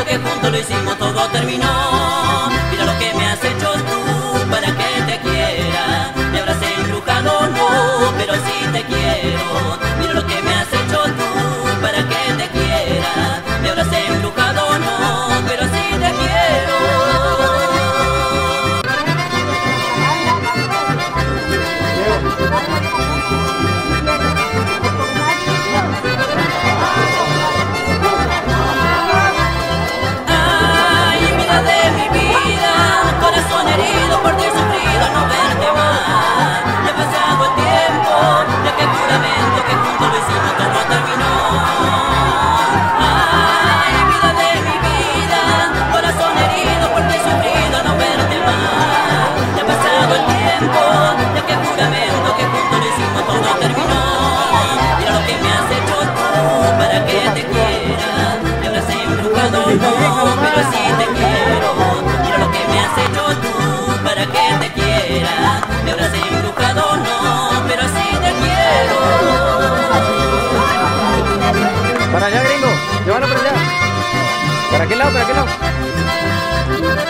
que juntos lo hicimos, todo terminó. Mira lo que me has hecho tú para que te quiera. Me habrás embrujado, no, pero sí te quiero. Mira lo que me has hecho tú para que te quiera. Me habrás embrujado, no, pero sí te quiero. No, pero sí te quiero. Mira lo que me has hecho tú para que te quiera. Me habrás embrujado, no, pero sí te quiero. Para allá, gringo, llévalo para allá. ¿Para qué lado? ¿Para qué lado?